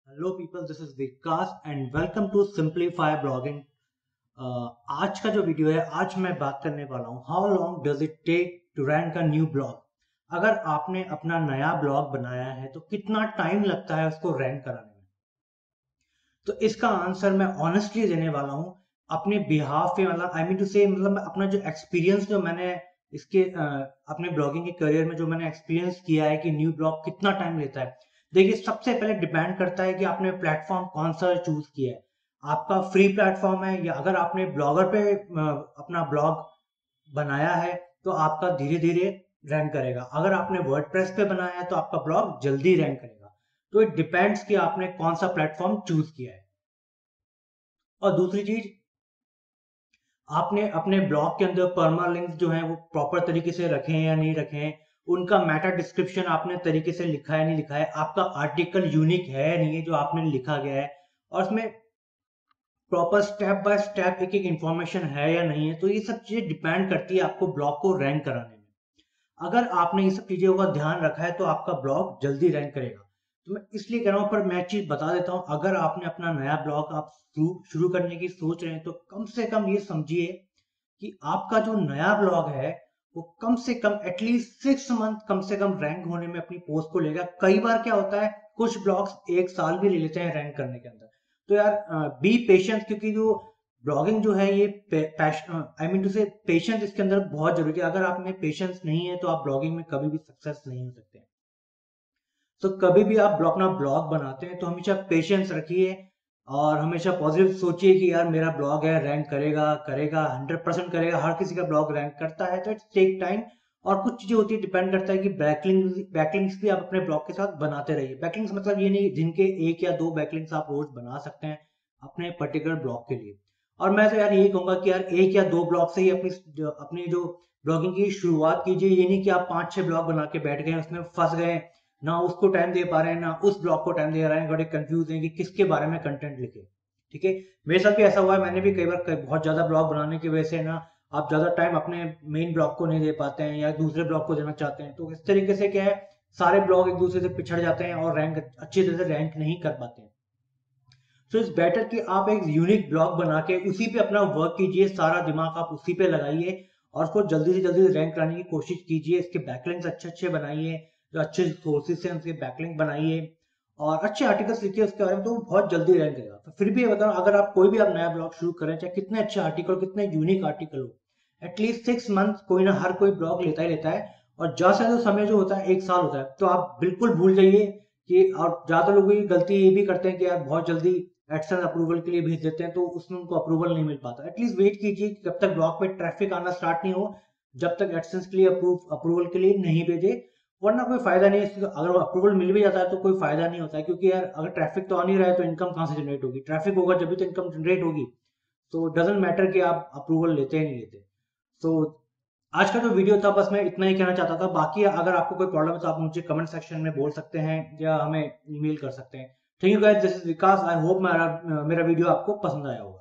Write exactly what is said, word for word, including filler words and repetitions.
Hello people, this is Vikas and welcome to simplify blogging. आज का जो वीडियो है, आज मैं बात करने वाला हूँ how long does it take to rank a new blog. अगर आपने अपना नया ब्लॉग बनाया है तो कितना टाइम लगता है उसको रैंक कराने में। तो इसका आंसर मैं ऑनेस्टली देने वाला हूँ अपने बिहाफ पे, मतलब आई मीन टू से, मतलब अपना जो एक्सपीरियंस जो मैंने इसके अ, अपने ब्लॉगिंग के करियर में जो मैंने एक्सपीरियंस किया है कि न्यू ब्लॉग कितना टाइम लेता है। देखिए, सबसे पहले डिपेंड करता है कि आपने प्लेटफॉर्म कौन सा चूज किया है। आपका फ्री प्लेटफॉर्म है या अगर आपने ब्लॉगर पे अ, अपना ब्लॉग बनाया है तो आपका धीरे धीरे रैंक करेगा। अगर आपने वर्डप्रेस पे बनाया है तो आपका ब्लॉग जल्दी रैंक करेगा। तो इट डिपेंड्स कि आपने कौन सा प्लेटफॉर्म चूज किया है। और दूसरी चीज, आपने अपने ब्लॉग के अंदर पर्मा लिंक्स जो हैं वो प्रॉपर तरीके से रखे हैं या नहीं रखे हैं। उनका मेटा डिस्क्रिप्शन आपने तरीके से लिखा है नहीं लिखा है। आपका आर्टिकल यूनिक है नहीं है जो आपने लिखा गया है। और उसमें प्रॉपर स्टेप बाय स्टेप एक एक इंफॉर्मेशन है या नहीं है। तो ये सब चीजें डिपेंड करती है आपको ब्लॉग को रैंक कराने में। अगर आपने ये सब चीजों का ध्यान रखा है तो आपका ब्लॉग जल्दी रैंक करेगा। तो मैं इसलिए कह रहा हूं, पर मैं चीज बता देता हूं, अगर आपने अपना नया ब्लॉग आप शुरू शुरू करने की सोच रहे हैं तो कम से कम ये समझिए कि आपका जो नया ब्लॉग है वो कम से कम एटलीस्ट सिक्स मंथ कम से कम रैंक होने में अपनी पोस्ट को लेगा। कई बार क्या होता है, कुछ ब्लॉग्स एक साल भी ले लेते हैं रैंक करने के अंदर। तो यार, बी पेशेंस, क्योंकि जो ब्लॉगिंग जो है ये I mean to say patience इसके अंदर बहुत जरूरी है। अगर आप में पेशेंस नहीं है तो आप ब्लॉगिंग में कभी भी सक्सेस नहीं हो सकते। तो कभी भी आप ब्लॉग अपना ब्लॉग बनाते हैं तो हमेशा पेशेंस रखिए और हमेशा पॉजिटिव सोचिए कि यार मेरा ब्लॉग है, रैंक करेगा करेगा हंड्रेड परसेंट करेगा। हर किसी का ब्लॉग रैंक करता है, तो इट्स टेक टाइम। और कुछ चीजें होती है, डिपेंड करता है कि बैकलिंक्स बैकलिंक्स भी आप अपने ब्लॉग के साथ बनाते रहिए। बैकलिंक्स मतलब ये नहीं जिनके एक या दो बैकलिंक्स आप रोज बना सकते हैं अपने पर्टिकुलर ब्लॉग के लिए। और मैं तो यार यही कहूंगा कि यार एक या दो ब्लॉग से ही अपनी जो अपनी जो ब्लॉगिंग की शुरुआत कीजिए। ये नहीं कि आप पांच छह ब्लॉग बना के बैठ गए, उसमें फंस गए, ना उसको टाइम दे पा रहे हैं ना उस ब्लॉग को टाइम दे रहे हैं, बड़े कंफ्यूज हैं कि किसके बारे में कंटेंट लिखे। ठीक है, मेरे साथ भी ऐसा हुआ है। मैंने भी कई बार कई, बहुत ज्यादा ब्लॉग बनाने की वजह से ना आप ज्यादा टाइम अपने मेन ब्लॉग को नहीं दे पाते हैं या दूसरे ब्लॉग को देना चाहते हैं। तो इस तरीके से क्या है, सारे ब्लॉग एक दूसरे से पिछड़ जाते हैं और रैंक अच्छी तरह से रैंक नहीं कर पाते हैं। सो इट्स बेटर कि आप एक यूनिक ब्लॉग बना के उसी पे अपना वर्क कीजिए, सारा दिमाग आप उसी पे लगाइए और उसको जल्दी से जल्दी रैंक कराने की कोशिश कीजिए। इसके बैकलिंक्स अच्छे अच्छे बनाइए, जो अच्छे सोर्सेज से उसके बैकलिंक बनाइए और अच्छे आर्टिकल्स लिखिए उसके बारे में, तो वो बहुत जल्दी रैंक करेगा। तो फिर भी बताओ, अगर आप कोई भी आप नया ब्लॉग शुरू करें, चाहे कितने अच्छे आर्टिकल कितने यूनिक आर्टिकल हो, एटलीस्ट सिक्स मंथ कोई ना हर कोई ब्लॉग लेता ही लेता है। और ज्यादा से ज्यादा समय जो होता है एक साल होता है। तो आप बिल्कुल भूल जाइए कि, और ज्यादा लोग ये गलती ये भी करते हैं कि यार बहुत जल्दी एडसेंस अप्रूवल के लिए भेज देते हैं तो उसमें उनको अप्रूवल नहीं मिल पाता। एटलीस्ट वेट कीजिए कि जब तक ब्लॉग पे ट्रैफिक आना स्टार्ट नहीं हो, जब तक एडसेंस के लिए अप्रूव अप्रूवल के लिए नहीं भेजे, वरना कोई फायदा नहीं है। अगर अप्रूवल मिल भी जाता है तो कोई फायदा नहीं होता है, क्योंकि यार अगर ट्रैफिक तो आ नहीं रहा है तो इनकम कहां से जनरेट होगी। ट्रैफिक होगा जब भी तो इनकम जनरेट होगी। तो डजेंट मैटर कि आप अप्रूवल लेते हैं नहीं लेते। तो आज का जो वीडियो था बस मैं इतना ही कहना चाहता था। बाकी अगर आपको कोई प्रॉब्लम है तो आप मुझे कमेंट सेक्शन में बोल सकते हैं या हमें ईमेल कर सकते हैं। Thank you guys, this is Vikas. I hope मेरा मेरा वीडियो आपको पसंद आया होगा।